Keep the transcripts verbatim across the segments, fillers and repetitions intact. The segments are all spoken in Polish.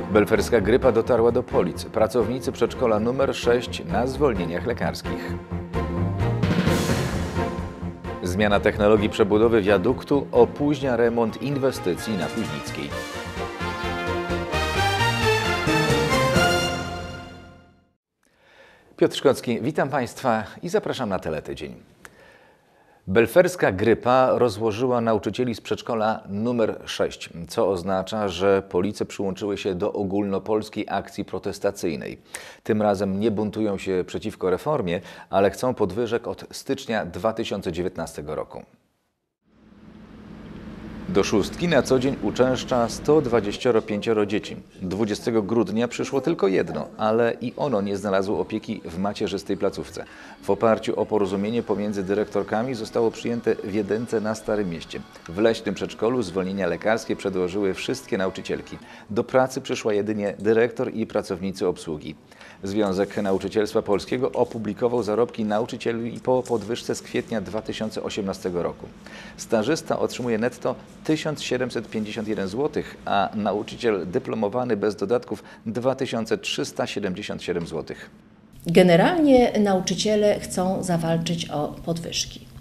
Belferska grypa dotarła do Polic. Pracownicy przedszkola numer sześć na zwolnieniach lekarskich. Zmiana technologii przebudowy wiaduktu opóźnia remont inwestycji na Kuźnickiej. Piotr Szkocki, witam Państwa i zapraszam na Teletydzień. Belferska grypa rozłożyła nauczycieli z przedszkola numer sześć, co oznacza, że Police przyłączyły się do ogólnopolskiej akcji protestacyjnej. Tym razem nie buntują się przeciwko reformie, ale chcą podwyżek od stycznia dwa tysiące dziewiętnastego roku. Do szóstki na co dzień uczęszcza sto dwadzieścia pięć dzieci. dwudziestego grudnia przyszło tylko jedno, ale i ono nie znalazło opieki w macierzystej placówce. W oparciu o porozumienie pomiędzy dyrektorkami zostało przyjęte w Jedynce na Starym Mieście. W leśnym przedszkolu zwolnienia lekarskie przedłożyły wszystkie nauczycielki. Do pracy przyszła jedynie dyrektor i pracownicy obsługi. Związek Nauczycielstwa Polskiego opublikował zarobki nauczycieli po podwyżce z kwietnia dwa tysiące osiemnastego roku. Stażysta otrzymuje netto tysiąc siedemset pięćdziesiąt jeden złotych, a nauczyciel dyplomowany bez dodatków dwa tysiące trzysta siedemdziesiąt siedem złotych. Generalnie nauczyciele chcą zawalczyć o podwyżki.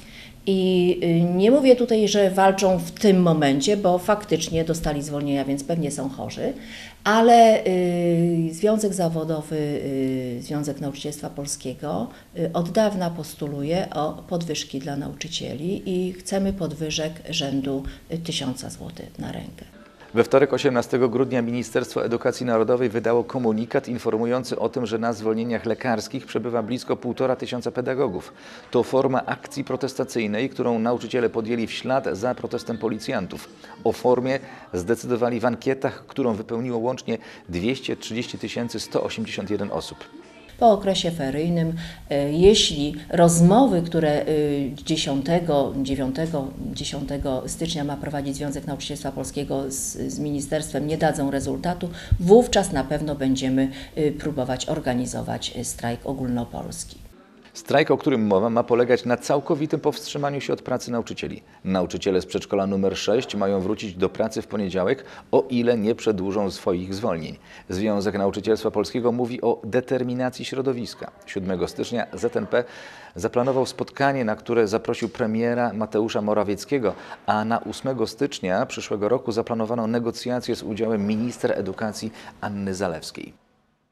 I nie mówię tutaj, że walczą w tym momencie, bo faktycznie dostali zwolnienia, więc pewnie są chorzy, ale Związek Zawodowy, Związek Nauczycielstwa Polskiego od dawna postuluje o podwyżki dla nauczycieli i chcemy podwyżek rzędu tysiąca złotych na rękę. We wtorek osiemnastego grudnia Ministerstwo Edukacji Narodowej wydało komunikat informujący o tym, że na zwolnieniach lekarskich przebywa blisko półtora tysiąca pedagogów. To forma akcji protestacyjnej, którą nauczyciele podjęli w ślad za protestem policjantów. O formie zdecydowali w ankietach, którą wypełniło łącznie dwieście trzydzieści tysięcy sto osiemdziesiąt jeden osób. Po okresie feryjnym, jeśli rozmowy, które dziesiątego, dziewiątego, dziesiątego stycznia ma prowadzić Związek Nauczycielstwa Polskiego z, z ministerstwem, nie dadzą rezultatu, wówczas na pewno będziemy próbować organizować strajk ogólnopolski. Strajk, o którym mowa, ma polegać na całkowitym powstrzymaniu się od pracy nauczycieli. Nauczyciele z przedszkola numer sześć mają wrócić do pracy w poniedziałek, o ile nie przedłużą swoich zwolnień. Związek Nauczycielstwa Polskiego mówi o determinacji środowiska. siódmego stycznia Z N P zaplanował spotkanie, na które zaprosił premiera Mateusza Morawieckiego, a na ósmego stycznia przyszłego roku zaplanowano negocjacje z udziałem minister edukacji Anny Zalewskiej.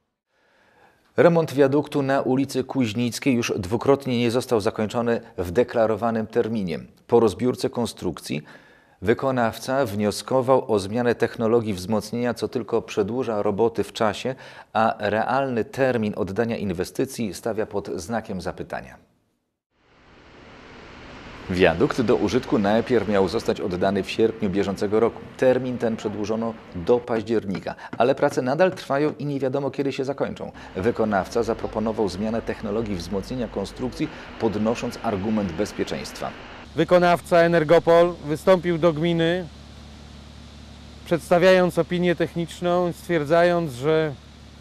Remont wiaduktu na ulicy Kuźnickiej już dwukrotnie nie został zakończony w deklarowanym terminie. Po rozbiórce konstrukcji wykonawca wnioskował o zmianę technologii wzmocnienia, co tylko przedłuża roboty w czasie, a realny termin oddania inwestycji stawia pod znakiem zapytania. Wiadukt do użytku najpierw miał zostać oddany w sierpniu bieżącego roku. Termin ten przedłużono do października, ale prace nadal trwają i nie wiadomo, kiedy się zakończą. Wykonawca zaproponował zmianę technologii wzmocnienia konstrukcji, podnosząc argument bezpieczeństwa. Wykonawca Energopol wystąpił do gminy, przedstawiając opinię techniczną, stwierdzając, że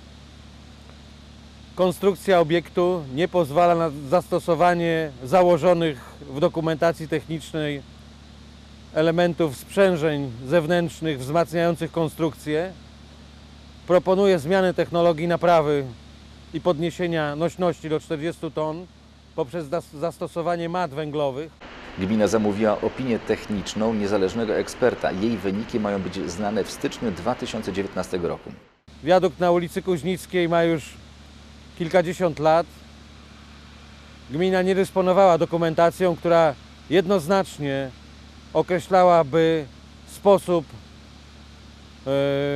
konstrukcja obiektu nie pozwala na zastosowanie założonych w dokumentacji technicznej elementów sprzężeń zewnętrznych wzmacniających konstrukcję. Proponuje zmianę technologii naprawy i podniesienia nośności do czterdziestu ton poprzez zastosowanie mat węglowych. Gmina zamówiła opinię techniczną niezależnego eksperta. Jej wyniki mają być znane w styczniu dwa tysiące dziewiętnastego roku. Wiadukt na ulicy Kuźnickiej ma już kilkadziesiąt lat. Gmina nie dysponowała dokumentacją, która jednoznacznie określałaby sposób yy,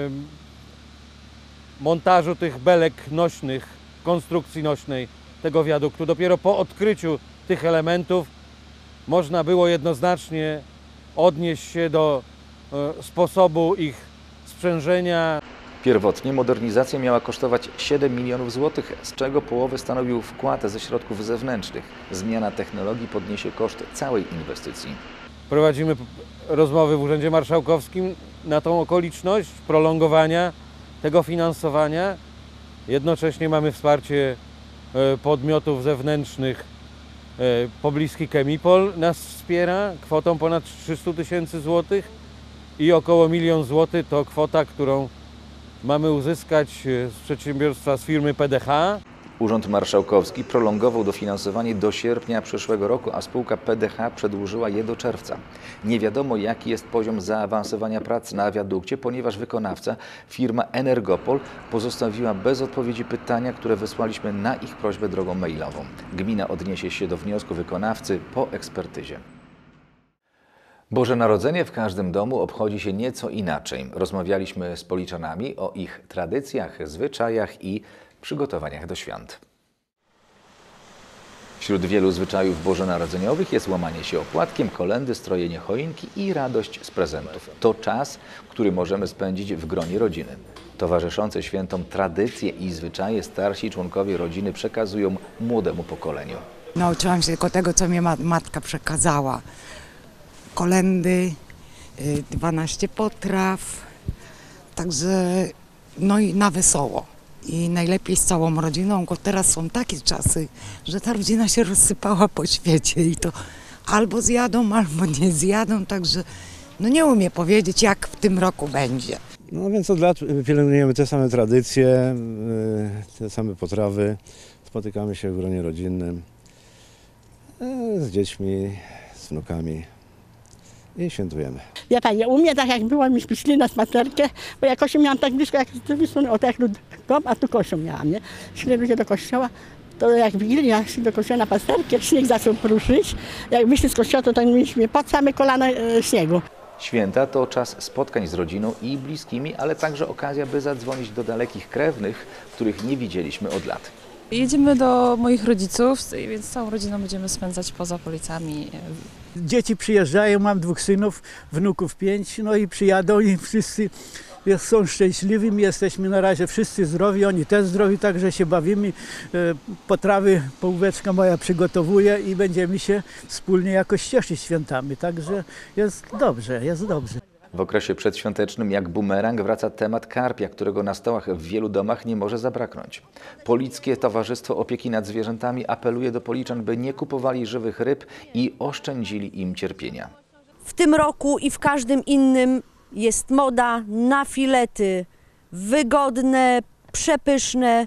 montażu tych belek nośnych, konstrukcji nośnej tego wiaduktu. Dopiero po odkryciu tych elementów można było jednoznacznie odnieść się do yy, sposobu ich sprzężenia. Pierwotnie modernizacja miała kosztować siedem milionów złotych, z czego połowę stanowił wkład ze środków zewnętrznych. Zmiana technologii podniesie koszt całej inwestycji. Prowadzimy rozmowy w Urzędzie Marszałkowskim na tą okoliczność prolongowania tego finansowania. Jednocześnie mamy wsparcie podmiotów zewnętrznych. Pobliski Chemipol nas wspiera kwotą ponad trzystu tysięcy złotych i około milion złotych to kwota, którą mamy uzyskać z przedsiębiorstwa, z firmy P D H. Urząd Marszałkowski prolongował dofinansowanie do sierpnia przyszłego roku, a spółka P D H przedłużyła je do czerwca. Nie wiadomo, jaki jest poziom zaawansowania prac na wiadukcie, ponieważ wykonawca, firma Energopol, pozostawiła bez odpowiedzi pytania, które wysłaliśmy na ich prośbę drogą mailową. Gmina odniesie się do wniosku wykonawcy po ekspertyzie. Boże Narodzenie w każdym domu obchodzi się nieco inaczej. Rozmawialiśmy z Policzanami o ich tradycjach, zwyczajach i przygotowaniach do świąt. Wśród wielu zwyczajów bożonarodzeniowych jest łamanie się opłatkiem, kolędy, strojenie choinki i radość z prezentów. To czas, który możemy spędzić w gronie rodziny. Towarzyszące świętom tradycje i zwyczaje starsi członkowie rodziny przekazują młodemu pokoleniu. Nauczyłam się tylko tego, co mi matka przekazała. Kolędy, dwanaście potraw, także no i na wesoło. I najlepiej z całą rodziną, bo teraz są takie czasy, że ta rodzina się rozsypała po świecie i to albo zjadą, albo nie zjadą, także no nie umiem powiedzieć, jak w tym roku będzie. No więc od lat pielęgnujemy te same tradycje, te same potrawy, spotykamy się w gronie rodzinnym z dziećmi, z wnukami i świętujemy. Ja pani, u mnie tak jak było, myśmy szli na spacerkę, bo ja kościół miałam tak blisko, jak z drugiej strony, o tak jak dom, a tu kościół miałam, nie? Szli ludzie do kościoła, to jak Wigilia szli do kościoła na pasterkę, śnieg zaczął pruszyć, jak wyszli z kościoła, to tak mieliśmy pod same kolana e, śniegu. Święta to czas spotkań z rodziną i bliskimi, ale także okazja, by zadzwonić do dalekich krewnych, których nie widzieliśmy od lat. Jedziemy do moich rodziców, więc całą rodziną będziemy spędzać poza Policami. Dzieci przyjeżdżają, mam dwóch synów, wnuków pięć, no i przyjadą i wszyscy są szczęśliwi. My jesteśmy na razie wszyscy zdrowi, oni też zdrowi, także się bawimy. Potrawy połóweczka moja przygotowuje i będziemy się wspólnie jakoś cieszyć świętami, także jest dobrze, jest dobrze. W okresie przedświątecznym jak bumerang wraca temat karpia, którego na stołach w wielu domach nie może zabraknąć. Polickie Towarzystwo Opieki nad Zwierzętami apeluje do Policzan, by nie kupowali żywych ryb i oszczędzili im cierpienia. W tym roku i w każdym innym jest moda na filety wygodne, przepyszne.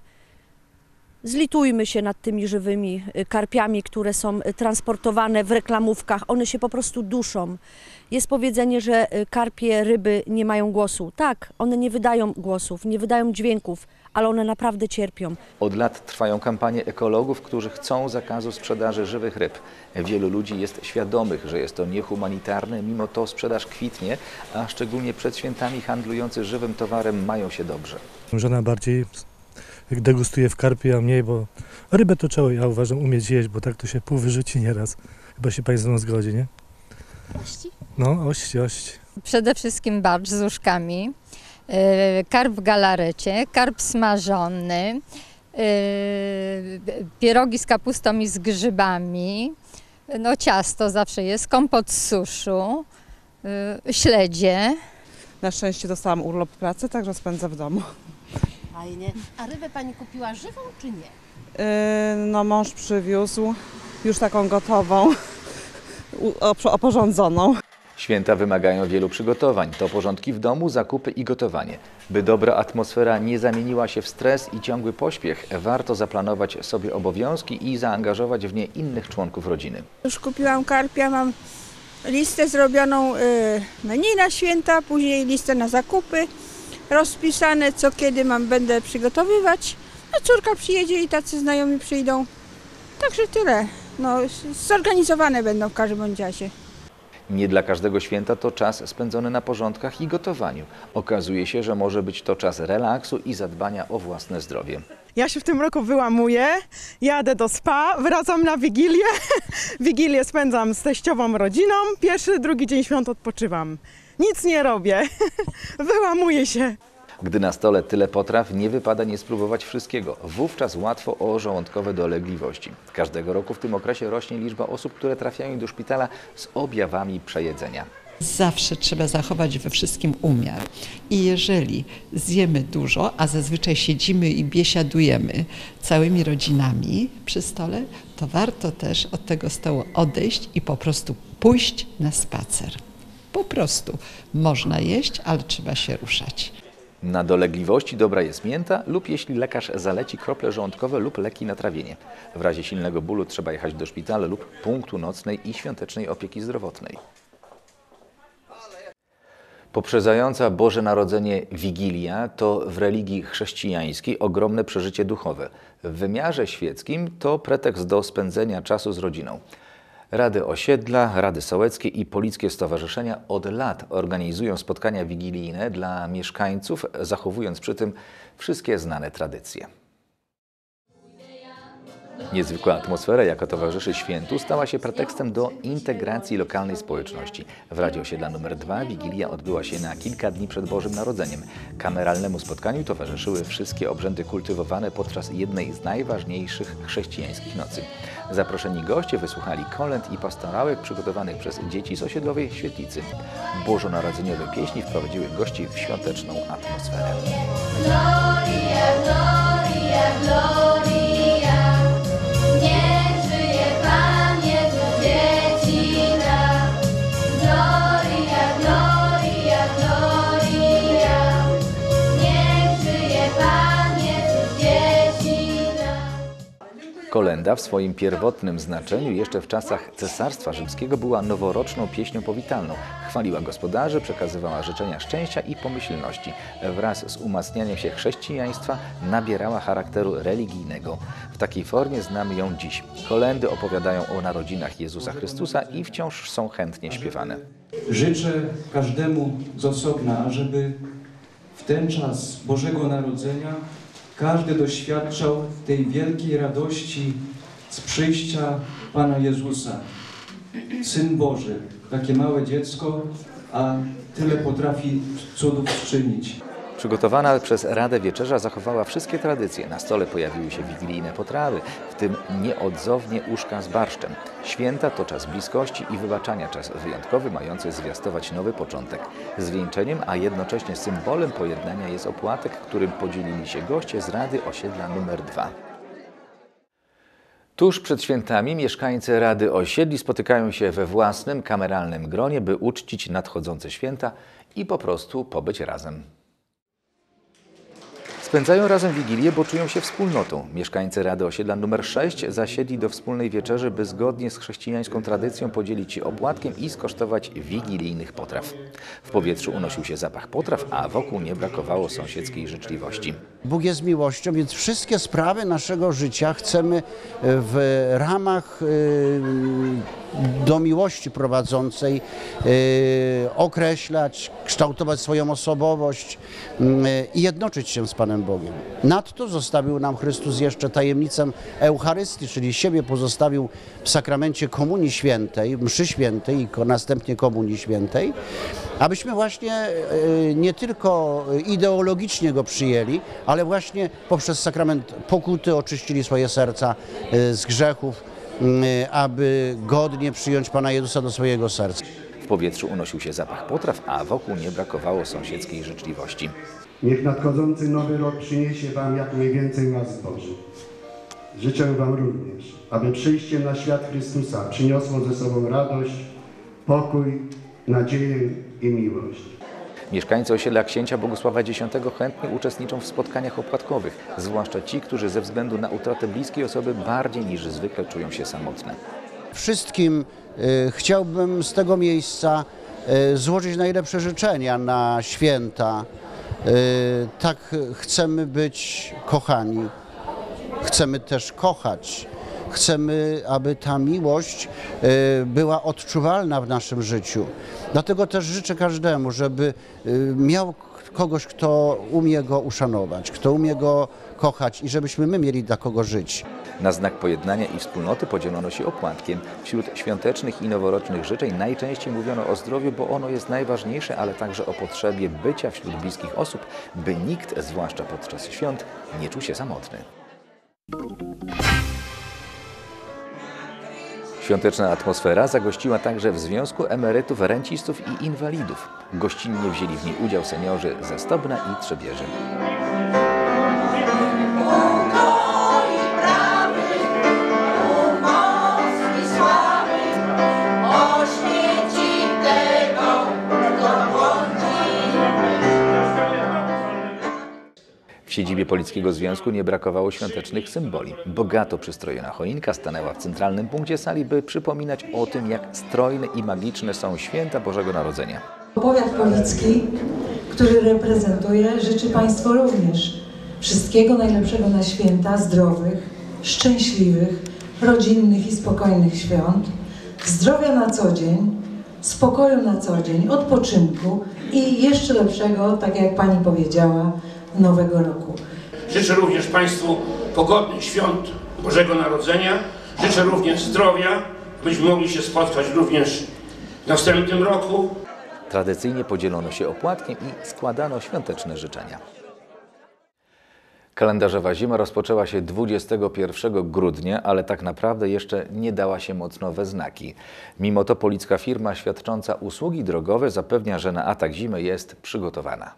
Zlitujmy się nad tymi żywymi karpiami, które są transportowane w reklamówkach. One się po prostu duszą. Jest powiedzenie, że karpie, ryby nie mają głosu. Tak, one nie wydają głosów, nie wydają dźwięków, ale one naprawdę cierpią. Od lat trwają kampanie ekologów, którzy chcą zakazu sprzedaży żywych ryb. Wielu ludzi jest świadomych, że jest to niehumanitarne, mimo to sprzedaż kwitnie, a szczególnie przed świętami handlujący żywym towarem mają się dobrze. Żona bardziej degustuje w karpie, a mniej, bo rybę to trzeba, ja uważam, umieć jeść, bo tak to się pół wyrzuci nieraz. Chyba się Pani ze mną zgodzi, nie? Ości? No, ości, ości. Przede wszystkim barszcz z uszkami, yy, karp w galarecie, karp smażony, yy, pierogi z kapustą i z grzybami, no ciasto zawsze jest, kompot z suszu, yy, śledzie. Na szczęście dostałam urlop pracy, także spędzę w domu. Fajnie. A rybę Pani kupiła żywą czy nie? Yy, no mąż przywiózł już taką gotową, oporządzoną. Święta wymagają wielu przygotowań. To porządki w domu, zakupy i gotowanie. By dobra atmosfera nie zamieniła się w stres i ciągły pośpiech, warto zaplanować sobie obowiązki i zaangażować w nie innych członków rodziny. Już kupiłam karpia, mam listę zrobioną menu na święta, później listę na zakupy, rozpisane co kiedy mam będę przygotowywać. A córka przyjedzie i tacy znajomi przyjdą. Także tyle. No, zorganizowane będą w każdym bądź razie. Nie dla każdego święta to czas spędzony na porządkach i gotowaniu. Okazuje się, że może być to czas relaksu i zadbania o własne zdrowie. Ja się w tym roku wyłamuję, jadę do spa, wracam na Wigilię. Wigilię spędzam z teściową rodziną, pierwszy, drugi dzień świąt odpoczywam. Nic nie robię, wyłamuję się. Gdy na stole tyle potraw, nie wypada nie spróbować wszystkiego. Wówczas łatwo o żołądkowe dolegliwości. Każdego roku w tym okresie rośnie liczba osób, które trafiają do szpitala z objawami przejedzenia. Zawsze trzeba zachować we wszystkim umiar. I jeżeli zjemy dużo, a zazwyczaj siedzimy i biesiadujemy całymi rodzinami przy stole, to warto też od tego stołu odejść i po prostu pójść na spacer. Po prostu można jeść, ale trzeba się ruszać. Na dolegliwości dobra jest mięta lub jeśli lekarz zaleci krople żołądkowe lub leki na trawienie. W razie silnego bólu trzeba jechać do szpitala lub punktu nocnej i świątecznej opieki zdrowotnej. Poprzedzająca Boże Narodzenie Wigilia to w religii chrześcijańskiej ogromne przeżycie duchowe. W wymiarze świeckim to pretekst do spędzenia czasu z rodziną. Rady osiedla, rady sołeckie i polickie stowarzyszenia od lat organizują spotkania wigilijne dla mieszkańców, zachowując przy tym wszystkie znane tradycje. Niezwykła atmosfera, jaka towarzyszy świętu, stała się pretekstem do integracji lokalnej społeczności. W Radzie Osiedla numer dwa Wigilia odbyła się na kilka dni przed Bożym Narodzeniem. Kameralnemu spotkaniu towarzyszyły wszystkie obrzędy kultywowane podczas jednej z najważniejszych chrześcijańskich nocy. Zaproszeni goście wysłuchali kolęd i pastorałek przygotowanych przez dzieci z osiedlowej świetlicy. Bożonarodzeniowe pieśni wprowadziły gości w świąteczną atmosferę. Gloria, gloria, gloria. Niech żyje Pan Jezus, dzieci nam. Gloria, gloria, gloria. Niech żyje Pan Jezus, dzieci nam. Kolęda w swoim pierwotnym znaczeniu jeszcze w czasach Cesarstwa Rzymskiego była noworoczną pieśnią powitalną. Chwaliła gospodarzy, przekazywała życzenia szczęścia i pomyślności. Wraz z umacnianiem się chrześcijaństwa nabierała charakteru religijnego. W takiej formie znamy ją dziś. Kolędy opowiadają o narodzinach Jezusa Chrystusa i wciąż są chętnie śpiewane. Życzę każdemu z osobna, ażeby w ten czas Bożego Narodzenia każdy doświadczał tej wielkiej radości z przyjścia Pana Jezusa. Syn Boży, takie małe dziecko, a tyle potrafi cudów czynić. Przygotowana przez Radę wieczerza zachowała wszystkie tradycje. Na stole pojawiły się wigilijne potrawy, w tym nieodzownie uszka z barszczem. Święta to czas bliskości i wybaczania, czas wyjątkowy, mający zwiastować nowy początek. Zwieńczeniem, a jednocześnie symbolem pojednania jest opłatek, którym podzielili się goście z Rady Osiedla numer dwa. Tuż przed świętami mieszkańcy Rady Osiedli spotykają się we własnym, kameralnym gronie, by uczcić nadchodzące święta i po prostu pobyć razem. Spędzają razem Wigilię, bo czują się wspólnotą. Mieszkańcy Rady Osiedla numer sześć zasiedli do wspólnej wieczerzy, by zgodnie z chrześcijańską tradycją podzielić się opłatkiem i skosztować wigilijnych potraw. W powietrzu unosił się zapach potraw, a wokół nie brakowało sąsiedzkiej życzliwości. Bóg jest miłością, więc wszystkie sprawy naszego życia chcemy w ramach do miłości prowadzącej określać, kształtować swoją osobowość i jednoczyć się z Panem Bogiem. Nadto zostawił nam Chrystus jeszcze tajemnicę Eucharystii, czyli siebie pozostawił w sakramencie Komunii Świętej, mszy świętej i następnie Komunii Świętej, abyśmy właśnie nie tylko ideologicznie go przyjęli, ale właśnie poprzez sakrament pokuty oczyścili swoje serca z grzechów, aby godnie przyjąć Pana Jezusa do swojego serca. W powietrzu unosił się zapach potraw, a wokół nie brakowało sąsiedzkiej życzliwości. Niech nadchodzący nowy rok przyniesie Wam jak najwięcej łask Bożych. Życzę Wam również, aby przyjście na świat Chrystusa przyniosło ze sobą radość, pokój, nadzieję i miłość. Mieszkańcy osiedla księcia Bogusława Dziesiątego chętnie uczestniczą w spotkaniach opłatkowych, zwłaszcza ci, którzy ze względu na utratę bliskiej osoby bardziej niż zwykle czują się samotne. Wszystkim y, chciałbym z tego miejsca y, złożyć najlepsze życzenia na święta. Y, tak chcemy być kochani, chcemy też kochać. Chcemy, aby ta miłość y, była odczuwalna w naszym życiu. Dlatego też życzę każdemu, żeby y, miał kogoś, kto umie go uszanować, kto umie go kochać i żebyśmy my mieli dla kogo żyć. Na znak pojednania i wspólnoty podzielono się opłatkiem. Wśród świątecznych i noworocznych życzeń najczęściej mówiono o zdrowiu, bo ono jest najważniejsze, ale także o potrzebie bycia wśród bliskich osób, by nikt, zwłaszcza podczas świąt, nie czuł się samotny. Świąteczna atmosfera zagościła także w Związku Emerytów, Rencistów i Inwalidów. Gościnnie wzięli w niej udział seniorzy ze Stobna i Trzebieży. siedzibie Polickiego Związku nie brakowało świątecznych symboli. Bogato przystrojona choinka stanęła w centralnym punkcie sali, by przypominać o tym, jak strojne i magiczne są święta Bożego Narodzenia. Powiat policki, który reprezentuję, życzy Państwu również wszystkiego najlepszego na święta, zdrowych, szczęśliwych, rodzinnych i spokojnych świąt, zdrowia na co dzień, spokoju na co dzień, odpoczynku i jeszcze lepszego, tak jak Pani powiedziała, Nowego Roku. Życzę również Państwu pogodnych świąt Bożego Narodzenia. Życzę również zdrowia, byśmy mogli się spotkać również w następnym roku. Tradycyjnie podzielono się opłatkiem i składano świąteczne życzenia. Kalendarzowa zima rozpoczęła się dwudziestego pierwszego grudnia, ale tak naprawdę jeszcze nie dała się mocno we znaki. Mimo to policka firma świadcząca usługi drogowe zapewnia, że na atak zimy jest przygotowana.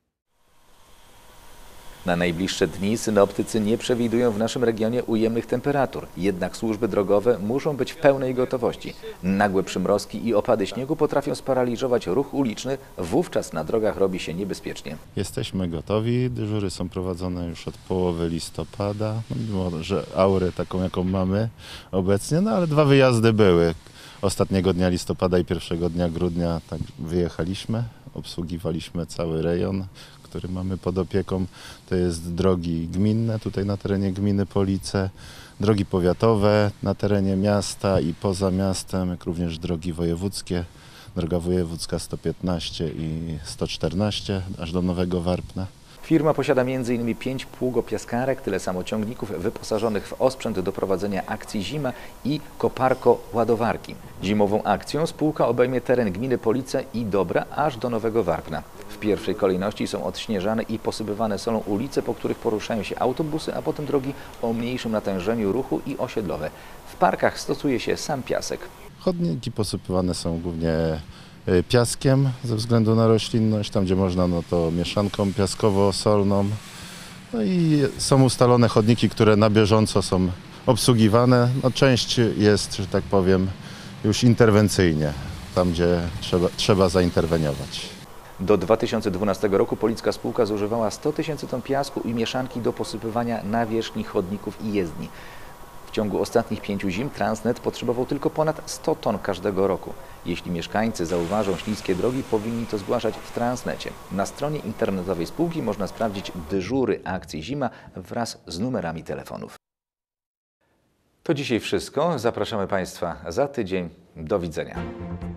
Na najbliższe dni synoptycy nie przewidują w naszym regionie ujemnych temperatur, jednak służby drogowe muszą być w pełnej gotowości. Nagłe przymrozki i opady śniegu potrafią sparaliżować ruch uliczny, wówczas na drogach robi się niebezpiecznie. Jesteśmy gotowi, dyżury są prowadzone już od połowy listopada, no, mimo że aurę taką jaką mamy obecnie, no ale dwa wyjazdy były. Ostatniego dnia listopada i pierwszego dnia grudnia tak wyjechaliśmy, obsługiwaliśmy cały rejon, który mamy pod opieką. To jest drogi gminne, tutaj na terenie gminy Police, drogi powiatowe na terenie miasta i poza miastem, jak również drogi wojewódzkie, droga wojewódzka sto piętnaście i sto czternaście, aż do Nowego Warpna. Firma posiada między innymi pięć pługopiaskarek, tyle samo ciągników wyposażonych w osprzęt do prowadzenia akcji Zima i koparko-ładowarki. Zimową akcją spółka obejmie teren gminy Police i Dobra aż do Nowego Warpna. W pierwszej kolejności są odśnieżane i posypywane solą ulice, po których poruszają się autobusy, a potem drogi o mniejszym natężeniu ruchu i osiedlowe. W parkach stosuje się sam piasek. Chodniki posypywane są głównie piaskiem ze względu na roślinność, tam gdzie można, no to mieszanką piaskowo-solną. No i są ustalone chodniki, które na bieżąco są obsługiwane. No część jest, że tak powiem, już interwencyjnie, tam gdzie trzeba, trzeba zainterweniować. Do dwa tysiące dwunastego roku policka spółka zużywała sto tysięcy ton piasku i mieszanki do posypywania nawierzchni chodników i jezdni. W ciągu ostatnich pięciu zim Transnet potrzebował tylko ponad sto ton każdego roku. Jeśli mieszkańcy zauważą śliskie drogi, powinni to zgłaszać w Transnecie. Na stronie internetowej spółki można sprawdzić dyżury akcji Zima wraz z numerami telefonów. To dzisiaj wszystko. Zapraszamy Państwa za tydzień. Do widzenia.